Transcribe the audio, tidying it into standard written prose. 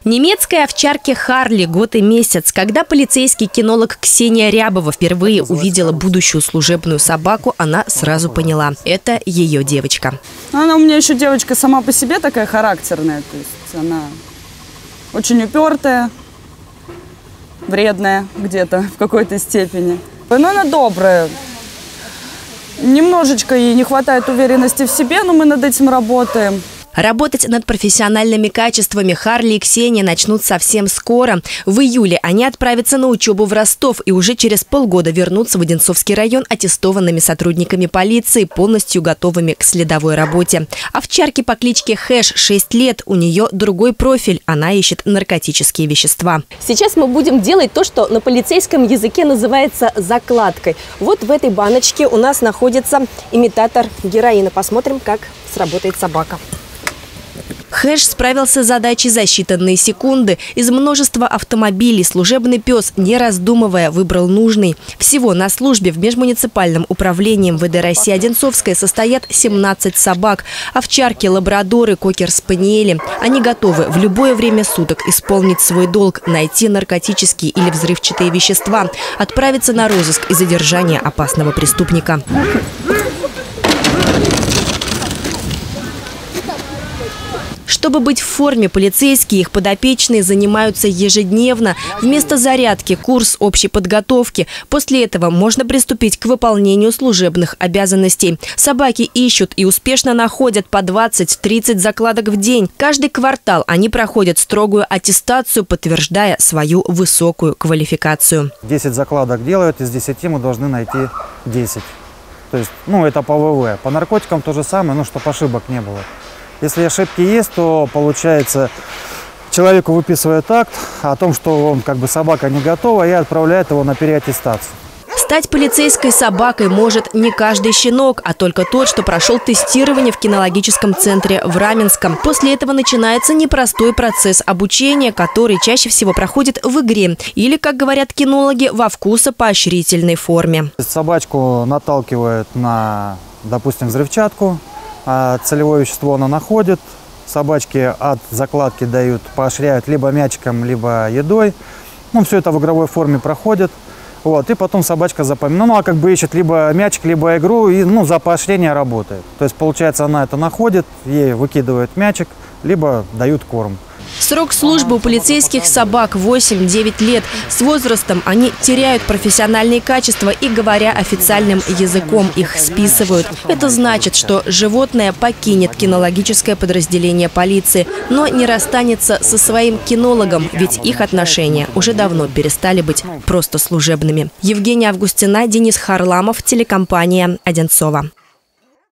Немецкой овчарке Харли год и месяц. Когда полицейский кинолог Ксения Рябова впервые увидела будущую служебную собаку, она сразу поняла – это ее девочка. Она у меня еще девочка сама по себе такая характерная. То есть она очень упертая, вредная где-то в какой-то степени. Но она добрая. Немножечко ей не хватает уверенности в себе, но мы над этим работаем. Работать над профессиональными качествами Харли и Ксения начнут совсем скоро. В июле они отправятся на учебу в Ростов и уже через полгода вернутся в Одинцовский район аттестованными сотрудниками полиции, полностью готовыми к следовой работе. Овчарке по кличке Хэш 6 лет. У нее другой профиль. Она ищет наркотические вещества. Сейчас мы будем делать то, что на полицейском языке называется закладкой. Вот в этой баночке у нас находится имитатор героина. Посмотрим, как сработает собака. Хэш справился с задачей за считанные секунды. Из множества автомобилей служебный пес, не раздумывая, выбрал нужный. Всего на службе в межмуниципальном управлении МВД России Одинцовская состоят 17 собак. Овчарки, лабрадоры, кокер-спаниели. Они готовы в любое время суток исполнить свой долг, найти наркотические или взрывчатые вещества, отправиться на розыск и задержание опасного преступника. Чтобы быть в форме, полицейские и их подопечные занимаются ежедневно. Вместо зарядки – курс общей подготовки. После этого можно приступить к выполнению служебных обязанностей. Собаки ищут и успешно находят по 20-30 закладок в день. Каждый квартал они проходят строгую аттестацию, подтверждая свою высокую квалификацию. 10 закладок делают, из 10 мы должны найти 10. То есть, это по ВВ. По наркотикам то же самое, чтобы ошибок не было. Если ошибки есть, то, получается, человеку выписывают акт о том, что собака не готова, и отправляет его на переаттестацию. Стать полицейской собакой может не каждый щенок, а только тот, что прошел тестирование в кинологическом центре в Раменском. После этого начинается непростой процесс обучения, который чаще всего проходит в игре или, как говорят кинологи, во вкусопоощрительной форме. Собачку наталкивают на, допустим, взрывчатку. Целевое вещество она находит, собачки от закладки дают, поощряют либо мячиком, либо едой. Все это в игровой форме проходит. И потом собачка запоминает, ищет либо мячик, либо игру, и за поощрение работает. То есть, получается, она это находит, ей выкидывают мячик, либо дают корм. Срок службы у полицейских собак 8-9 лет. С возрастом они теряют профессиональные качества и, говоря официальным языком, их списывают. Это значит, что животное покинет кинологическое подразделение полиции, но не расстанется со своим кинологом, ведь их отношения уже давно перестали быть просто служебными. Евгения Августина, Денис Харламов, телекомпания «Одинцово».